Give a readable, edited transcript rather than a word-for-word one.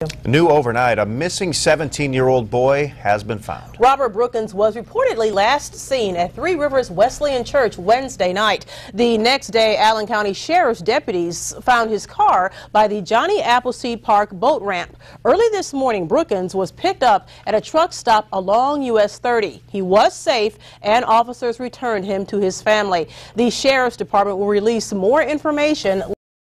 New overnight, a missing 17-year-old boy has been found. Robert Brookens was reportedly last seen at Three Rivers Wesleyan Church Wednesday night. The next day, Allen County Sheriff's deputies found his car by the Johnny Appleseed Park boat ramp. Early this morning, Brookens was picked up at a truck stop along US 30. He was safe, and officers returned him to his family. The Sheriff's Department will release more information